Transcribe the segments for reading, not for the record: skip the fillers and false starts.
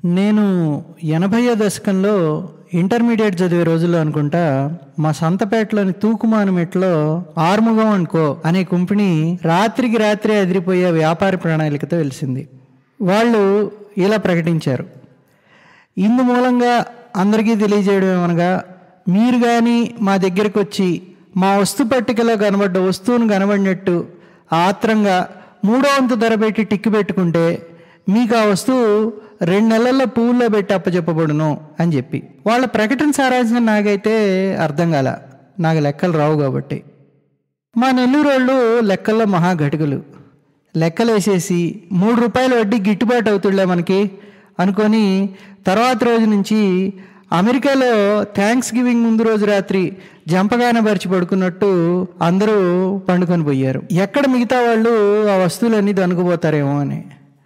నేను 80వ దశకంలో ఇంటర్మీడియట్ చదివే రోజుల్లో అనుకుంటా, మా సంతపేటలోని తూకుమానుమెట్లో ఆర్ముగం అండ్ కో అనే కంపెనీ రాత్రికి రాత్రి అదిరిపోయే వ్యాపార ప్రణాళికతో వెలిసింది. వాళ్ళు ఇలా ప్రకటించారు: ఇందు మూలంగా అందరికీ తెలియజేయడం ఏమనగా, మీరు కానీ మా దగ్గరికి వచ్చి మా వస్తు పట్టికలో కనబడ్డ వస్తువును కనబడినట్టు ఆత్రంగా 3వ వంతు ధర పెట్టి టిక్కు పెట్టుకుంటే మీకు ఆ వస్తువు 2 నెలల్లో పువ్వుల్లో పెట్టి అప్పచెప్పబడును అని చెప్పి. వాళ్ళ ప్రకటన సారాంశం నాకైతే అర్థం కాల, నాకు లెక్కలు రావు కాబట్టి. మా నెల్లూరు వాళ్ళు లెక్కల్లో మహాఘటికులు. లెక్కలు వేసేసి 3 రూపాయల వడ్డీ గిట్టుబాటు అవుతుండే మనకి అనుకొని తర్వాత రోజు నుంచి అమెరికాలో థ్యాంక్స్ గివింగ్ ముందు రోజు రాత్రి జంపగాన పరిచి పడుకున్నట్టు అందరూ పండుకొని పోయారు. ఎక్కడ మిగతా వాళ్ళు ఆ వస్తువులన్నీ దనుకుపోతారేమో అని.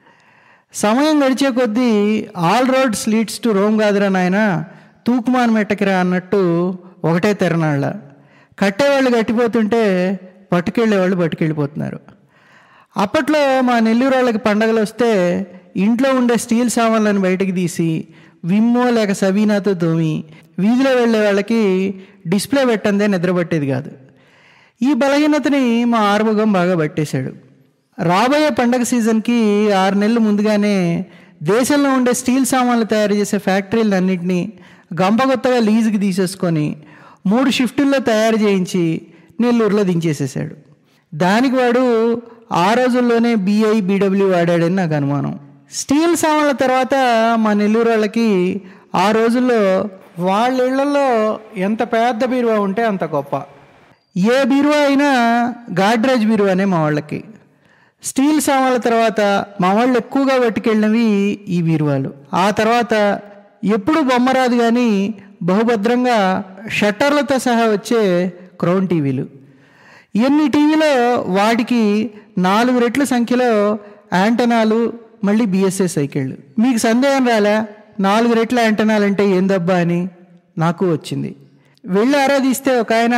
సమయం గడిచే కొద్దీ all roads leads to Rome కాదురా నాయన, తూకుమాన్ మెట్టకిరా అన్నట్టు ఒకటే తెరనాళ్ళ. కట్టేవాళ్ళు కట్టిపోతుంటే పట్టుకెళ్ళేవాళ్ళు పట్టుకెళ్ళిపోతున్నారు. అప్పట్లో మా నెల్లూరు వాళ్ళకి పండగలు వస్తే ఇంట్లో ఉండే స్టీల్ సామాన్లను బయటకు తీసి విమ్మో లేక సబీనాతో తోమి వీధిలో వెళ్ళే వాళ్ళకి డిస్ప్లే పెట్టందే నిద్రపట్టేది కాదు. ఈ బలహీనతని మా ఆర్ముగం బాగా పట్టేశాడు. రాబోయే పండగ సీజన్కి 6 నెలలు ముందుగానే దేశంలో ఉండే స్టీల్ సామాన్లు తయారు చేసే ఫ్యాక్టరీలన్నింటినీ గంపగొత్తగా లీజుకి తీసేసుకొని 3 షిఫ్టుల్లో తయారు చేయించి నెల్లూరులో దించేసేసాడు. దానికి వాడు ఆ రోజుల్లోనే BI BW వాడాడని నాకు అనుమానం. స్టీల్ సామాన్ల తర్వాత మా నెల్లూరు వాళ్ళకి ఆ రోజుల్లో వాళ్ళ ఇళ్లలో ఎంత పెద్ద బీరువా ఉంటే అంత గొప్ప. ఏ బీరువా అయినా గాడ్రేజ్ బీరువానే మా వాళ్ళకి. స్టీల్ సామాన్ల తర్వాత మా వాళ్ళు ఎక్కువగా పట్టుకెళ్ళినవి ఈ బీరువాలు. ఆ తర్వాత ఎప్పుడు బొమ్మరాదు కానీ బహుభద్రంగా షట్టర్లతో సహా వచ్చే క్రౌన్ టీవీలు. ఎన్ని టీవీలో వాటికి 4 రెట్ల సంఖ్యలో యాంటనాలు, మళ్ళీ BSA సైకిళ్ళు. మీకు సందేహం రాలే 4 రెట్ల యాంటనాలు అంటే ఏందబ్బా అని? నాకు వచ్చింది. వెళ్ళి ఆరాధిస్తే ఒక ఆయన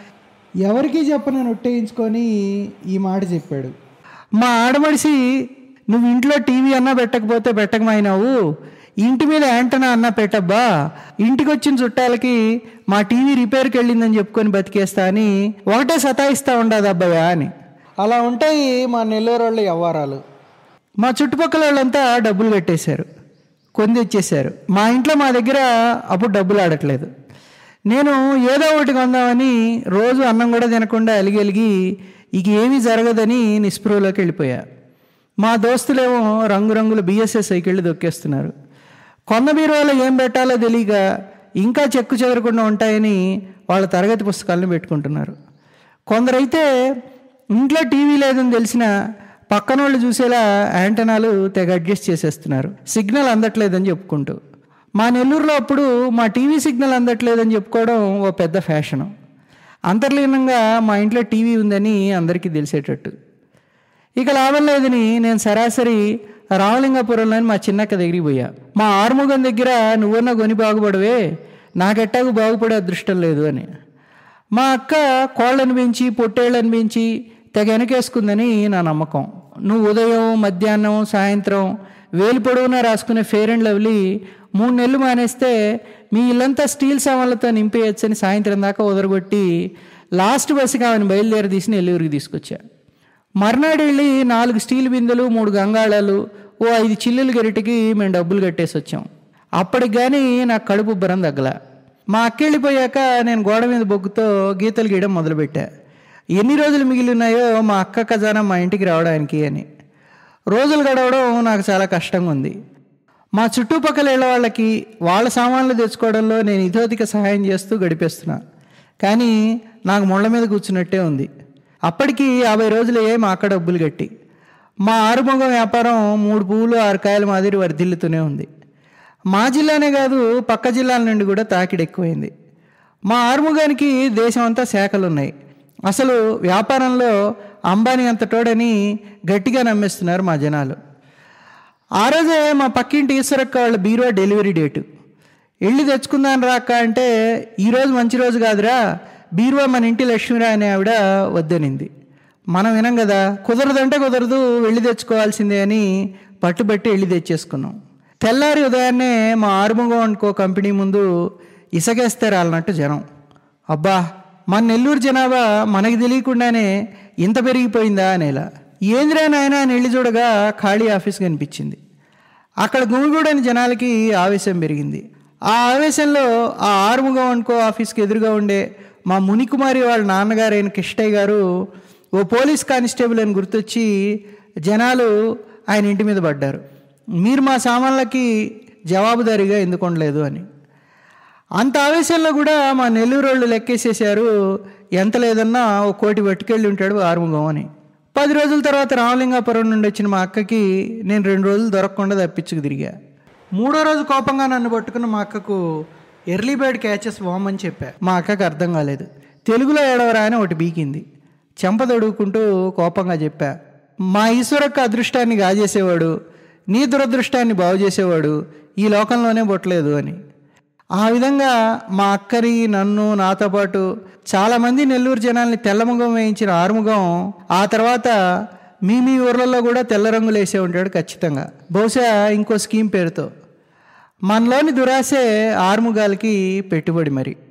ఎవరికీ చెప్పని నొట్టేయించుకొని ఈ మాట చెప్పాడు: మా ఆడమడిసి, నువ్వు ఇంట్లో టీవీ అన్నా పెట్టకపోతే పెట్టకమైనావు, ఇంటి మీద యాంటనా అన్నా పెట్టబ్బా, ఇంటికి వచ్చిన చుట్టాలకి మా టీవీ రిపేర్కి వెళ్ళిందని చెప్పుకొని బతికేస్తా అని ఒకటే సతాయిస్తూ ఉండదు అబ్బాయా అని. అలా ఉంటాయి మా నెల్లూరు వాళ్ళ వ్యవహారాలు. మా చుట్టుపక్కల వాళ్ళంతా డబ్బులు కట్టేశారు, కొని తెచ్చేశారు. మా ఇంట్లో మా దగ్గర అప్పుడు డబ్బులు ఆడట్లేదు. నేను ఏదో ఒకటి కొందామని రోజు అన్నం కూడా తినకుండా అలిగి ఇక ఏమీ జరగదని నిస్పృహలోకి వెళ్ళిపోయా. మా దోస్తులేమో రంగురంగుల BSA సైకిళ్ళు దొక్కేస్తున్నారు. కొన్న బీరువాలో ఏం పెట్టాలో తెలియక ఇంకా చెక్కు చెదరకుండా ఉంటాయని వాళ్ళ తరగతి పుస్తకాలను పెట్టుకుంటున్నారు. కొందరైతే ఇంట్లో టీవీ లేదని తెలిసిన పక్కన వాళ్ళు చూసేలా యాంటనాలు తెగ అడ్జస్ట్ చేసేస్తున్నారు, సిగ్నల్ అందట్లేదని చెప్పుకుంటూ. మా నెల్లూరులో అప్పుడు మా టీవీ సిగ్నల్ అందట్లేదని చెప్పుకోవడం ఓ పెద్ద ఫ్యాషను. అంతర్లీనంగా మా ఇంట్లో టీవీ ఉందని అందరికీ తెలిసేటట్టు. ఇక లాభం లేదని నేను సరాసరి రామలింగాపురంలోని మా చిన్నక్క దగ్గరికి పోయా. మా ఆర్ముగం దగ్గర నువ్వన్నా కొని బాగుపడవే, నాకెట్టాగు బాగుపడే అదృష్టం లేదు అని. మా అక్క కోళ్ళను పెంచి పొట్టేళ్ళని పెంచి తెగ వెనకేసుకుందని నా నమ్మకం. నువ్వు ఉదయం, మధ్యాహ్నం, సాయంత్రం వేలు పొడవునా రాసుకునే ఫెయిర్ అండ్ లవ్లీ 3 నెలలు మానేస్తే మీ ఇల్లంతా స్టీల్ సామాన్లతో నింపేయచ్చని సాయంత్రం దాకా ఉదరగొట్టి లాస్ట్ బస్సుకి ఆమెను బయలుదేరి తీసి నెల్లూరుకి తీసుకొచ్చా. మర్నాడు వెళ్ళి 4 స్టీల్ బిందెలు, 3 గంగాళాలు, ఓ 5 చిల్లులు గరిటికి మేము డబ్బులు కట్టేసి వచ్చాం. అప్పటికి కానీ నాకు కడుపు ఉబ్బరం తగ్గల. మా అక్క వెళ్ళిపోయాక నేను గోడ మీద బొగ్గుతో గీతలు గీయడం మొదలుపెట్టా. ఎన్ని రోజులు మిగిలి ఉన్నాయో మా అక్క ఖజానా మా ఇంటికి రావడానికి అని. రోజులు గడవడం నాకు చాలా కష్టంగా ఉంది. మా చుట్టుపక్కల ఇళ్ళ వాళ్ళకి వాళ్ళ సామాన్లు తెచ్చుకోవడంలో నేను ఇతోధిక సహాయం చేస్తూ గడిపేస్తున్నా. కానీ నాకు ముళ్ళ మీద కూర్చున్నట్టే ఉంది. అప్పటికి 50 రోజులే మా అక్క డబ్బులు కట్టి. మా ఆరుముగం వ్యాపారం 3 పువ్వులు 6 కాయల మాదిరి వర్ధిల్లుతూనే ఉంది. మా జిల్లానే కాదు, పక్క జిల్లాల నుండి కూడా తాకిడి ఎక్కువైంది. మా ఆరుముగానికి దేశం అంతా శాఖలున్నాయి. అసలు వ్యాపారంలో అంబానీ అంత తోడని గట్టిగా నమ్మేస్తున్నారు మా జనాలు. ఆ రోజే మా పక్కింటి ఈశ్వరక్క వాళ్ళ బీరువా డెలివరీ డేటు. వెళ్ళి తెచ్చుకుందాని రాక అంటే, ఈరోజు మంచి రోజు కాదురా, బీరువా మన ఇంటి లక్ష్మీరా అనే ఆవిడ వద్దనింది. మనం వినం కదా, కుదరదంటే కుదరదు, వెళ్ళి తెచ్చుకోవాల్సిందే అని పట్టుబట్టి వెళ్ళి తెచ్చేసుకున్నాం. తెల్లారి ఉదయాన్నే మా ఆరుముగం అనుకో కంపెనీ ముందు ఇసగేస్తే రాలన్నట్టు జనం. అబ్బా, మన నెల్లూరు జనాభా మనకి తెలియకుండానే ఇంత పెరిగిపోయిందా అనేలా. ఏంద్రా నాయనా అని వెళ్ళి చూడగా ఖాళీ ఆఫీస్ కనిపించింది. అక్కడ గుమిగూడని జనాలకి ఆవేశం పెరిగింది. ఆ ఆవేశంలో ఆ ఆరుముగం అనుకో ఆఫీస్కి ఎదురుగా ఉండే మా మునికుమారి వాళ్ళ నాన్నగారైన కిష్టయ్య గారు ఓ పోలీస్ కానిస్టేబుల్ అని గుర్తొచ్చి జనాలు ఆయన ఇంటి మీద పడ్డారు. మీరు మా సామాన్లకి జవాబుదారీగా ఎందుకు ఉండలేదు అని. అంత ఆవేశంలో కూడా మా నెల్లూరు వాళ్ళు లెక్కేసేసారు, ఎంత లేదన్నా ఓ 1 కోటి పట్టుకెళ్ళి ఉంటాడు ఆరుముగం అని. 10 రోజుల తర్వాత రామలింగాపురం నుండి వచ్చిన మా అక్కకి నేను 2 రోజులు దొరకకుండా తప్పించుకు తిరిగా. 3వ రోజు కోపంగా నన్ను పట్టుకున్న మా అక్కకు ఎర్లీ బర్డ్ క్యాచెస్ వామని చెప్పా. మా అక్కకి అర్థం కాలేదు. తెలుగులో ఏడవరా అని ఒకటి బీకింది. చెంప తొడుగుకుంటూ కోపంగా చెప్పా, మా ఈశ్వరక్క అదృష్టాన్ని గాజేసేవాడు, నీ దురదృష్టాన్ని బాగు చేసేవాడు ఈ లోకంలోనే పుట్టలేదు అని. ఆ విధంగా మా అక్కని, నన్ను, నాతో పాటు చాలామంది నెల్లూరు జనాల్ని తెల్లముఖం వేయించిన ఆరుముగం ఆ తర్వాత మీ ఊర్లలో కూడా తెల్ల రంగులు వేసే ఉంటాడు ఖచ్చితంగా, బహుశా ఇంకో స్కీమ్ పేరుతో. మనలోని దురాశే ఆరుముగాలకి పెట్టుబడి మరి.